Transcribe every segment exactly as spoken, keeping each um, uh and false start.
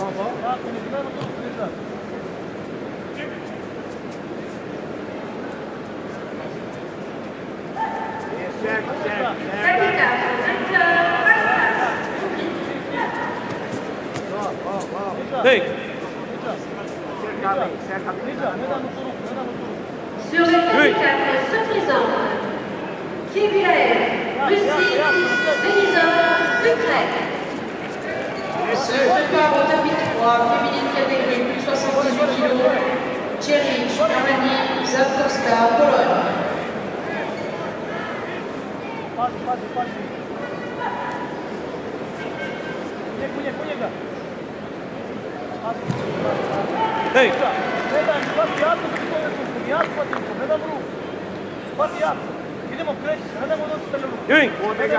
Hey. Sur le qualificateur se présente Kibiraev, Russie, Denisov, Ukraine. Se prépare au tapis trois, féminine catégorie plus de soixante-dix-huit kilos, Thierry, Germanie, Zatorska, Pologne. Hey. Doing.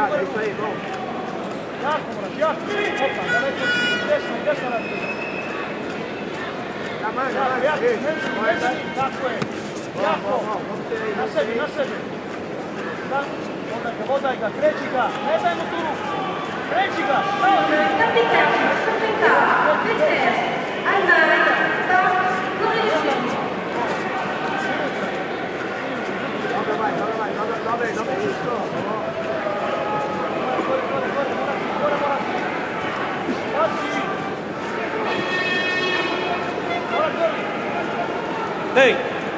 Hey.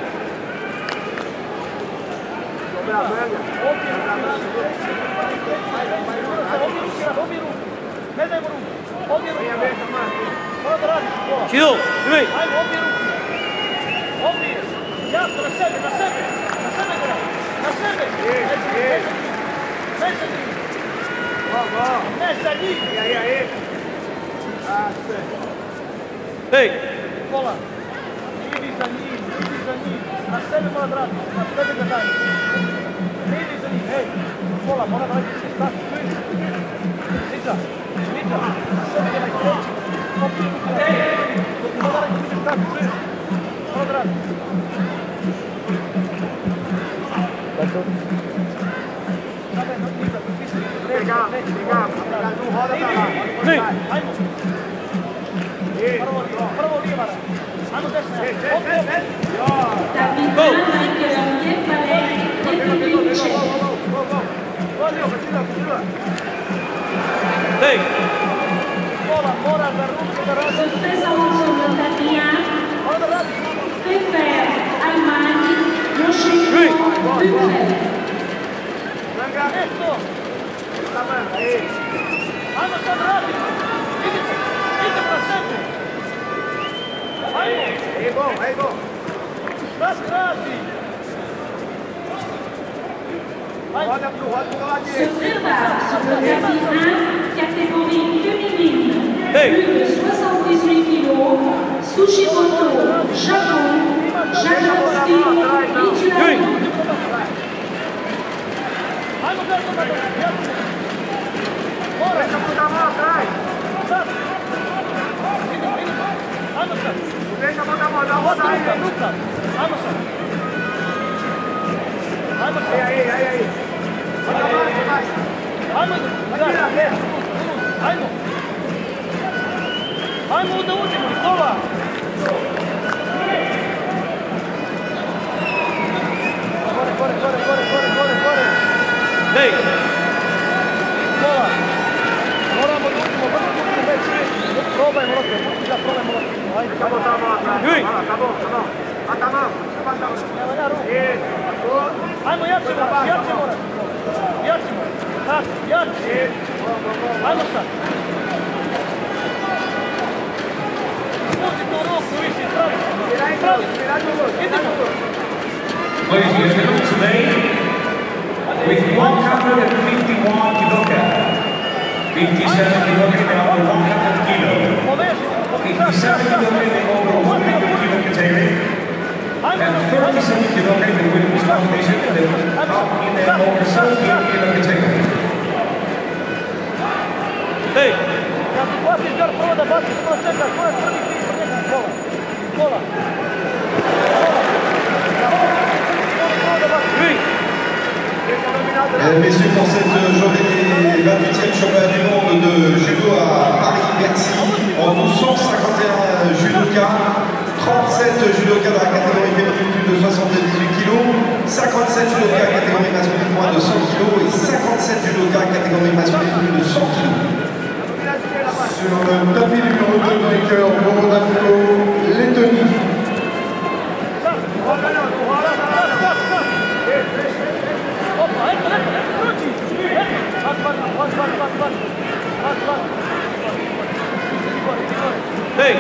Chido, dime. Hey. Bola. Idi za njim, idi za njim. Na sebe mora drati, na sebe ga daj. Idi za njim, hej. Bola, mora da raditi se stati. Niđa, niđa. Na sebe ga daj kreći. Hej. Mora da raditi se stati, čuješ. Mora da raditi. Tako. Sada je notiza, piši. Kreći, kreći. Hey. Ajmo. Prvo, prvo lijevara. Ajmo desna. Op, op. Go! Hey. Bola, mora da ruku da radi. Se présente sur le tapis un, Mora da radi. Pfeffer, Allemagne, Moschino, Ukraine. Eto. Ajmo sad radi. Idite, idite na sebe. Ajmo. Ego, ego. Šta se radi? Ajmo. Se prépare sur le tapis un, catégorie féminine, Hey. plus de soixante-dix-huit kilos, Sushimoto, Japon, Jankowski, Lituanie. Ajmo gledamo na to. Mora. Sad. Idemo, idemo. Ajmo sad. Ota ruka, ruka. Ajmo sad. Ajmo sad. Ajmo, gledaj. Ajmo. Ajmo da uđemo, Nikola. Gore, gore, gore, gore, gore, gore, gore. Hey. Nikola. Moramo da uđemo, vrlo uđemo već. Probajmo lopte, da probajmo lopte. Ajde, Tamo, tamo, Doing. tamo, tamo. A tamo, evo ja ruku. Ajmo jače moraš, jače moraš. Jače moraš. Tako, jače. Ajmo sad. Pusti tu ruku više, pravi. Pravi. Idemo. Ladies and gentlemen, today, with one hundred fifty-one kilograms, fifty-seven kilograms over one hundred kilo, fifty-seven kilograms over one hundred kilo category, and thirty-seven kilograms in women's competition in the top in the over seventy kilo category. Hey. Kad baciš gar prvo da baciš, prvo čekaj, ko je prvi ti ispred njega, Nikola. Nikola. Mesdames, Messieurs, pour cette journée vingt-huitième championnat du monde de judo à Paris-Bercy en douze cent cinquante. judokas dans la catégorie féminine plus de soixante-dix-huit kilos, cinquante-sept judokas catégorie masculine moins de cent kilos et cinquante-sept judokas catégorie masculine plus de cent kilos. Sur le tapis numéro deux de vainqueur, Borodavko, Lettonie. Hey.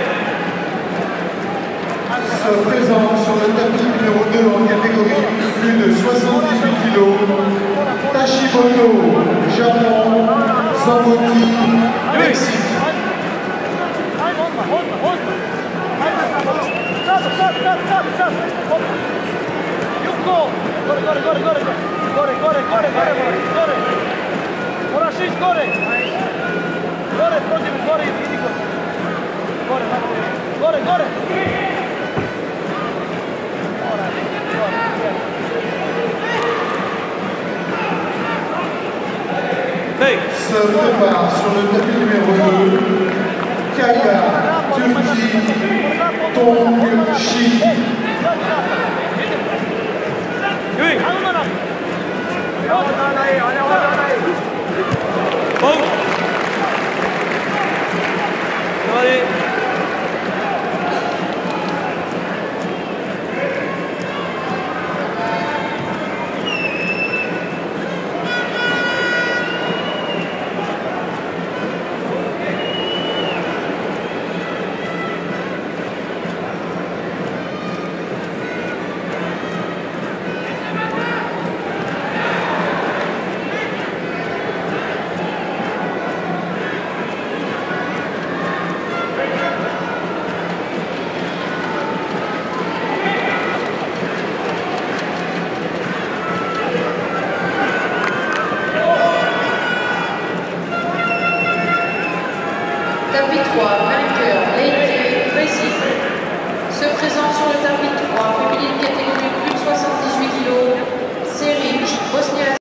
Se présente sur le tapis numéro deux en catégorie plus de soixante-dix-huit kilos, Tachiboko, Japon, Zamboti, Mexique. Gore, gore, gore, gore, gore, gore, gore, gore, gore, moraš ići gore, gore, prođi mi gore i idi gore, gore, gore, gore, Hey. Se prépare sur le tapis numéro deux, Kaya, Turquie, Tong Shi. Yui. Boom. Allez. Tapis trois, vainqueur, Leite, Brésil. Se présente sur le tapis trois, féminine catégorie plus de soixante-dix-huit kilos, Seric, Bosnie.